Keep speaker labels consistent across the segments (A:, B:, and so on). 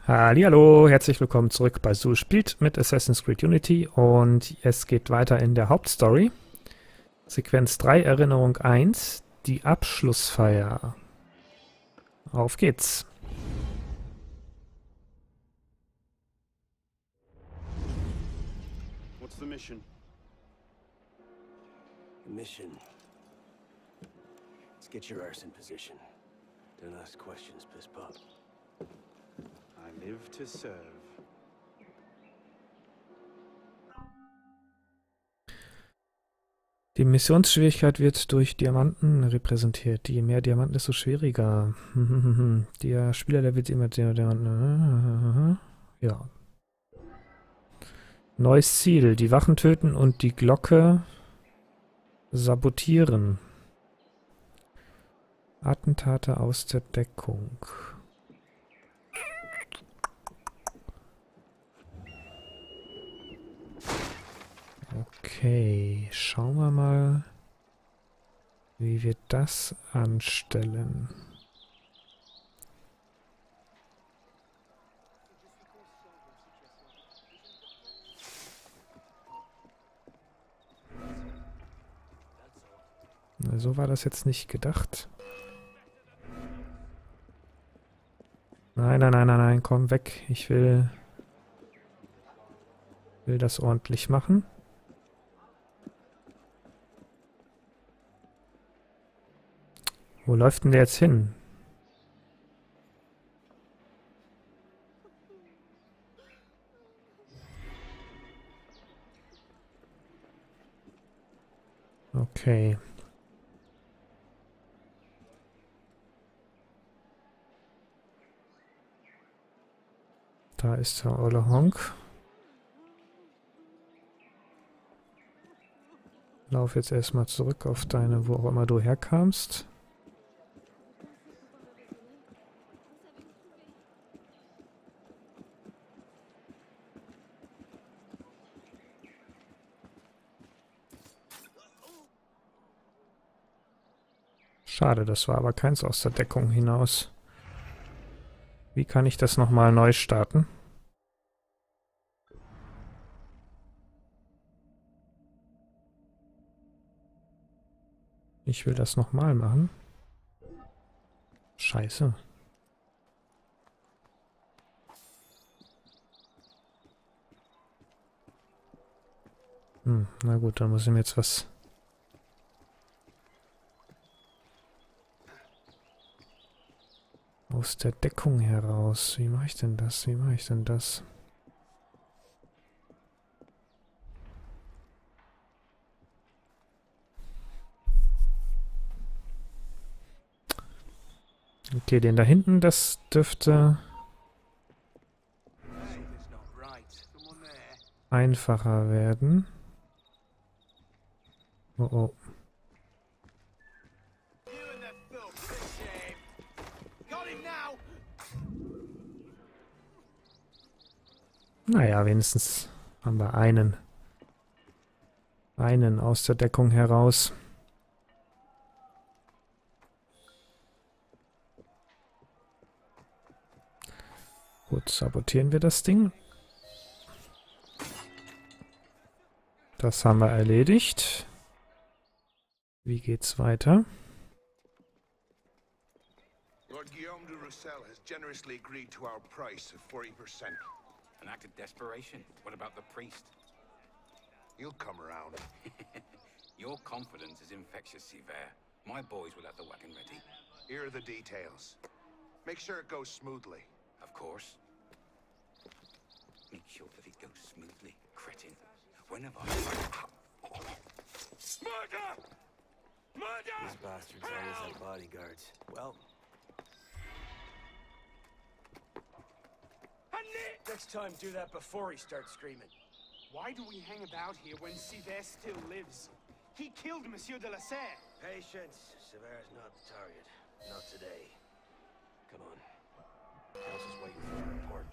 A: Hallihallo, herzlich willkommen zurück bei Su spielt mit Assassin's Creed Unity und es geht weiter in der Hauptstory. Sequenz 3, Erinnerung 1, die Abschlussfeier. Auf geht's.
B: What's the mission?
C: The mission. Let's get your arse in position. Don't ask questions, piss pop.
B: I live to serve.
A: Die Missionsschwierigkeit wird durch Diamanten repräsentiert. Je mehr Diamanten, desto schwieriger. Der Spielerlevel wird immer Diamanten. Ja. Neues Ziel. Die Wachen töten und die Glocke sabotieren. Attentate aus der Deckung. Okay, schauen wir mal, wie wir das anstellen. Na, so war das jetzt nicht gedacht. Nein, nein, nein, nein, nein, komm weg. Ich will das ordentlich machen. Wo läuft denn der jetzt hin? Okay. Da ist der olle Honk. Lauf jetzt erstmal zurück auf deine, wo auch immer du herkamst. Schade, das war aber keins aus der Deckung hinaus. Wie kann ich das nochmal neu starten? Ich will das nochmal machen. Scheiße. Na gut, dann muss ich mir jetzt was... aus der Deckung heraus. Wie mache ich denn das? Wie mache ich denn das? Okay, den da hinten, das dürfte einfacher werden. Oh oh. Naja, wenigstens haben wir einen aus der Deckung heraus. Gut, sabotieren wir das Ding. Das haben wir erledigt. Wie geht's weiter?
D: Lord Guillaume de Roussel has generously agreed to our price of 40%.
E: An act of desperation. What about the priest?
D: He'll come around.
E: Your confidence is infectious, Sivert. My boys will have the wagon ready.
D: Here are the details. Make sure it goes smoothly.
E: Of course. Make sure that it goes smoothly, cretin. When have I... Murder! Murder!
C: These bastards always have bodyguards. Well, next time do that before he starts screaming.
B: Why do we hang about here when Sivert still lives? He killed Monsieur de la Serre.
C: Patience. Sever's not the target. Not today. Come on. House is waiting for a report.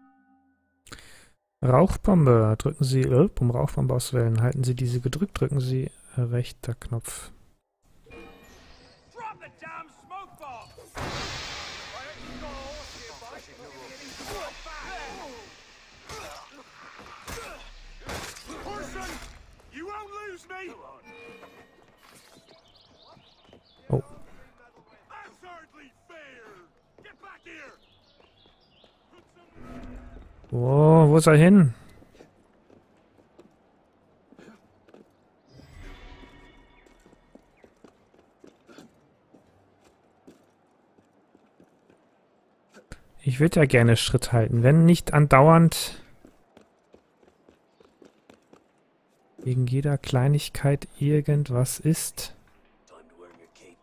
A: Rauchbombe. Drücken Sie, um Rauchbombe auszuwählen, halten Sie diese gedrückt, drücken Sie rechter Knopf.
B: Drop the damn smoke bomb!
A: Oh, wo ist er hin? Ich würde ja gerne Schritt halten, wenn nicht andauernd wegen jeder Kleinigkeit irgendwas ist.
C: Time to earn your cape.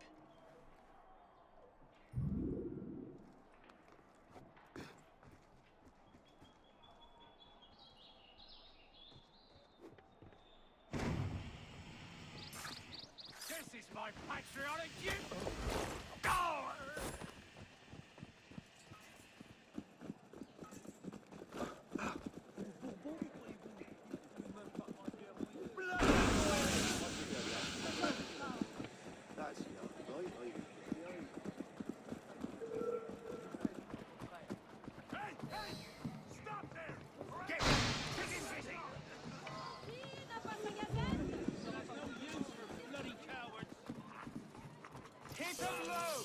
B: This is my patriotic duty! Keep them low!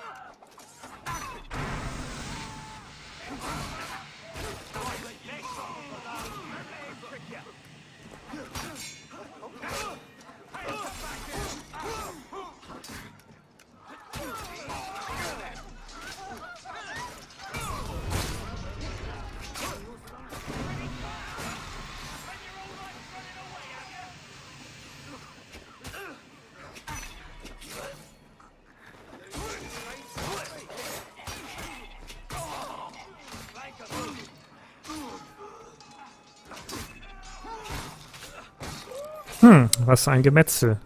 A: Was ein Gemetzel.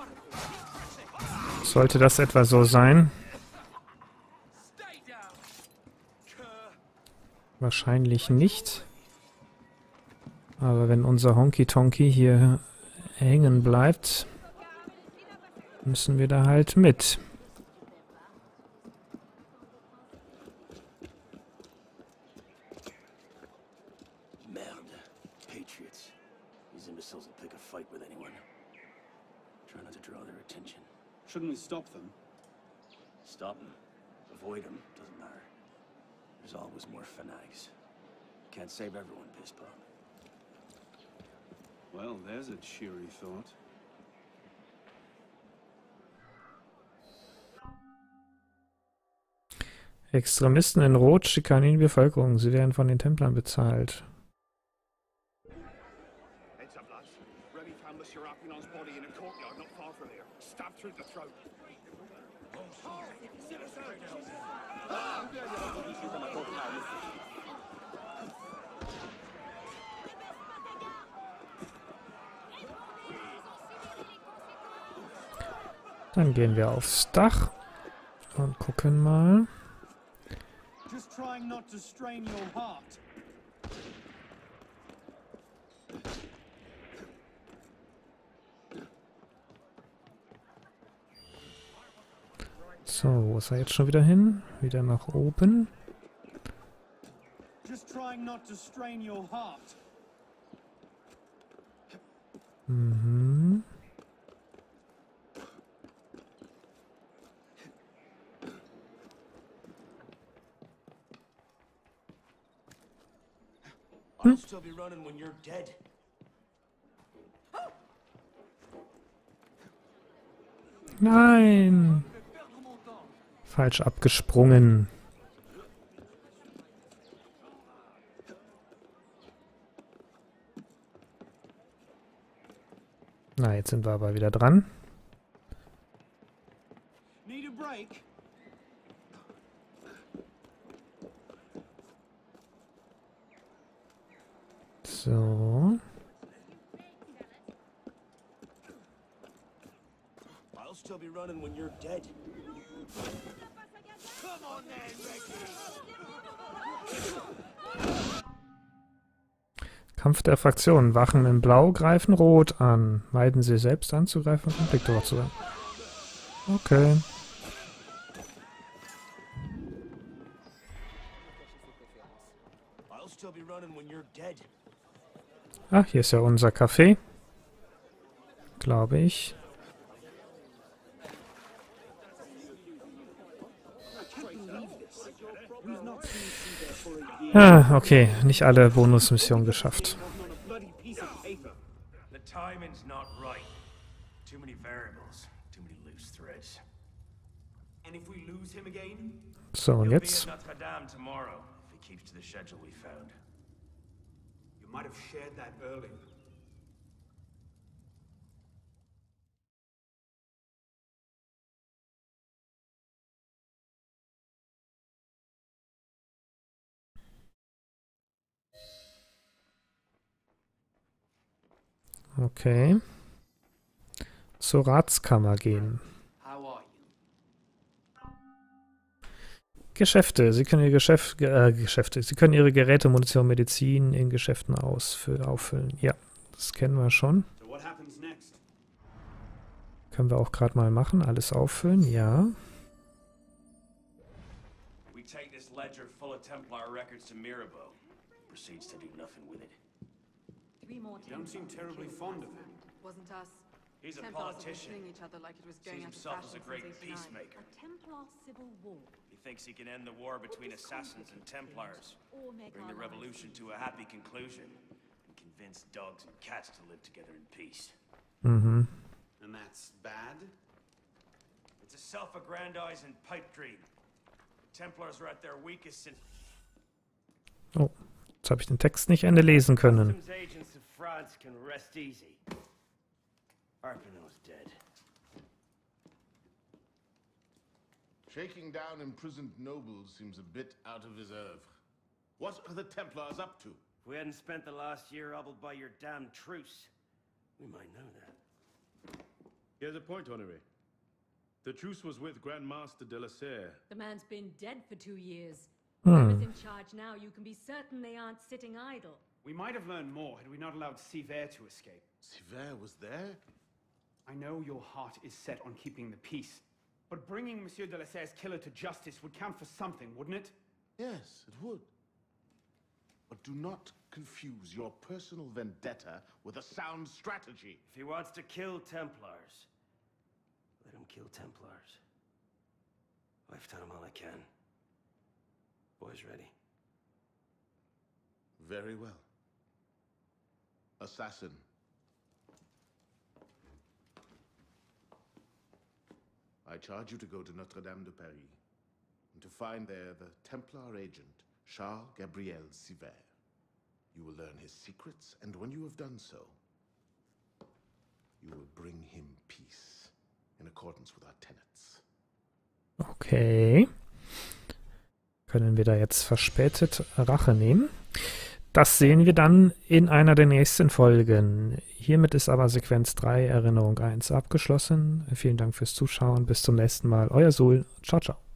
A: Sollte das etwa so sein? Wahrscheinlich nicht. Aber wenn unser Honky Tonky hier hängen bleibt, müssen wir da halt mit.
C: Merde. Patriots. These imbeciles will pick a fight with anyone. Try not to draw their attention.
F: Shouldn't we stop them?
C: Stop them. Avoid them. Doesn't matter. There's always more Fanags. Can't save everyone, Pisspop.
F: Well, there's a cheery thought.
A: Extremisten in Rot schikanieren die Bevölkerung. Sie werden von den Templern bezahlt.
B: Heads up, lads. Remy found Monsieur Arpinon's body in a courtyard not far from here. Stabbed through the throat.
A: Dann gehen wir aufs Dach und gucken mal.
F: Just trying not to strain your heart.
A: So, wo ist er jetzt schon wieder hin? Wieder nach oben.
F: Just trying not to strain your heart.
A: Mhm.
C: I'll still be running when you're dead.
A: Nein! Falsch abgesprungen. Na, jetzt sind wir aber wieder dran.
F: Need a break?
A: So.
C: I'll still be running when you're dead. Come on then, Ricky!
A: Kampf der Fraktionen. Wachen in Blau greifen Rot an. Meiden sie selbst anzugreifen und Konflikte zu sein. Okay.
C: I'll still be running when you're dead.
A: Ach, hier ist ja unser Café. Glaube ich.
F: We've not seen Caesar for a year.
A: Ah, okay, nicht alle Bonusmissionen geschafft.
F: Not a bloody piece of paper.
C: The timing's not right. Too many variables, too many loose threads.
B: And if we lose him again?
A: So, und
C: He'll be
A: jetzt?
C: at Notre Dame tomorrow, if he keeps to the schedule we found.
B: You might have shared that earlier.
A: Okay. Zur Ratskammer gehen.
B: How are you?
A: Geschäfte. Sie können Ihre Geschäfte. Sie können Ihre Geräte, Munition, Medizin in Geschäften auffüllen. Ja, das kennen wir schon.
B: So what happens next?
A: Können wir auch gerade mal machen. Alles auffüllen. Ja.
C: We take this ledger full of Templar records to Mirabeau. Proceeds to do nothing with it.
G: 3 more
B: You don't seem terribly fond of him.
G: Wasn't us.
C: He's a
G: Templars were
C: politician.
G: killing each other like it was going
C: Sees
G: out of
C: himself as
G: fashion
C: a great
G: since 89.
C: peacemaker.
G: A Templar civil war.
C: He thinks he can end the war between assassins and Templars,
G: Or make
C: bring
G: our
C: the
G: lives
C: revolution to a happy conclusion, and convince dogs and cats to live together in peace.
A: Mhm.
B: And that's bad?
C: It's a self-aggrandizing pipe dream. Templars are at their weakest since
A: Oh, jetzt habe ich den Text nicht Ende lesen können.
C: Customs agents of France can rest easy. Arpinot's dead.
H: Shaking down imprisoned nobles seems a bit out of his oeuvre. What are the Templars up to?
C: If we hadn't spent the last year hobbled by your damn truce, we might know that.
I: He has a point, Honoré. The truce was with Grand Master de la Serre.
J: The man's been dead for 2 years.
A: Hmm.
J: Whoever's in charge now, you can be certain they aren't sitting idle.
B: We might have learned more had we not allowed Siver to escape.
H: Siver was there?
B: I know your heart is set on keeping the peace, but bringing Monsieur de la Serre's killer to justice would count for something, wouldn't it?
H: Yes, it would. But do not confuse your personal vendetta with a sound strategy.
C: If he wants to kill Templars, let him kill Templars. I've done all I can. Boys ready?
H: Very well. Assassin. I charge you to go to Notre Dame de Paris and to find there the Templar agent, Charles Gabriel Siver. You will learn his secrets, and when you have done so, you will bring him peace in accordance with our tenets.
A: Okay. Können wir da jetzt verspätet Rache nehmen? Das sehen wir dann in einer der nächsten Folgen. Hiermit ist aber Sequenz 3, Erinnerung 1 abgeschlossen. Vielen Dank fürs Zuschauen. Bis zum nächsten Mal. Euer Sul. Ciao, ciao.